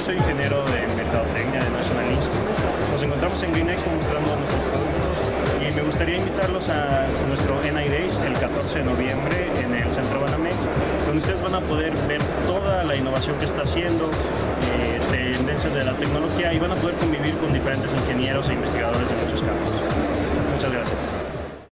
soy ingeniero de mercadotecnia de National Instruments. Nos encontramos en Green Expo mostrando nuestros productos y me gustaría invitarlos a nuestro NI Days el 14 de noviembre en el Centro Banamex, donde ustedes van a poder ver toda la innovación que está haciendo, tendencias de la tecnología, y van a poder convivir con diferentes ingenieros e investigadores de muchos campos.